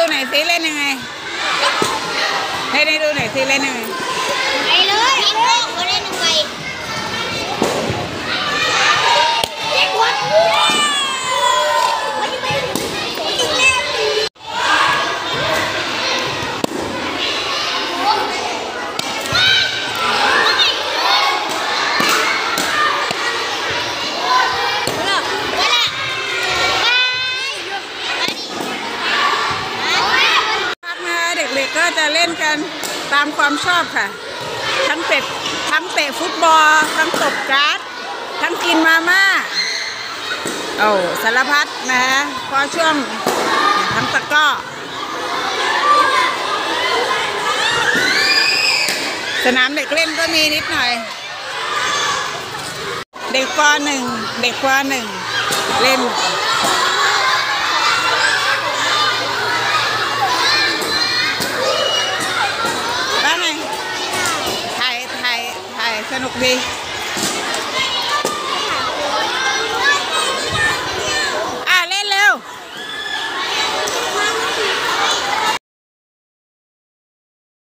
หน่อยสิเล่นยังไงให้ดูหน่อยสิเล่นยังไงไปเลยก็เล่นยังไงเด็กๆก็จะเล่นกันตามความชอบค่ะทั้งเตะฟุตบอลทั้งตบการ์ดทั้งกินมาม่าสารพัดนะพอช่วงทั้งตะก้อสนามเด็กเล่นก็มีนิดหน่อยเด็กป.1เล่นสนุกดี